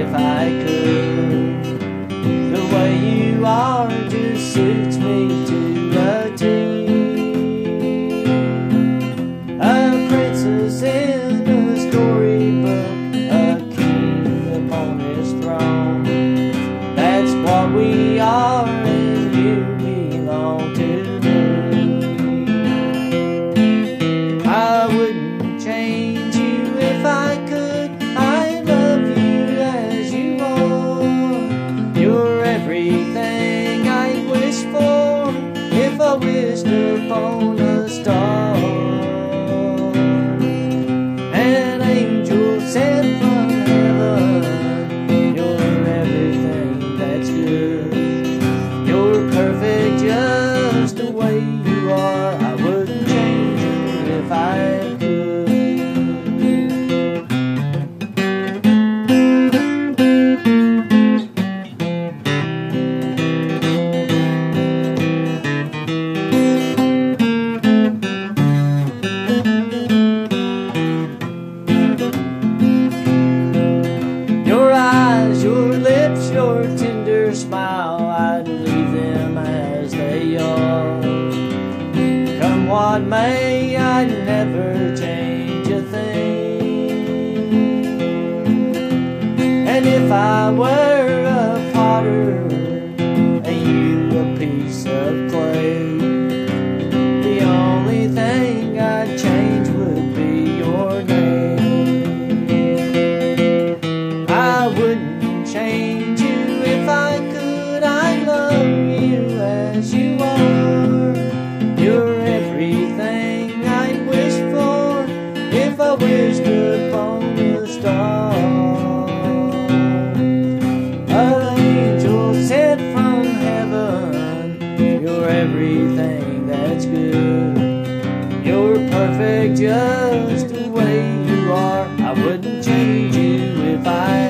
if I could. The way you are just suits me to a T. A princess in a storybook, a king upon his throne. That's what we are, and you belong to me. I wouldn't change you if I could. I love you as you are. You're everything I'd wish for if I wished upon a star. An angel sent from heaven. You're everything that's good. You're perfect just the way you are. I wouldn't change you if I could. Your eyes, your lips, your tender smile, I'd leave them as they are. Come what may, I'd never change a thing. And if I were a potter and you a piece of clay, the only thing I'd change would be your name. I wouldn't change you if I could. I love you as you are. You're everything I'd wish for if I wished upon a star. An angel sent from heaven. You're everything that's good. You're perfect just the way you are. I wouldn't change you if I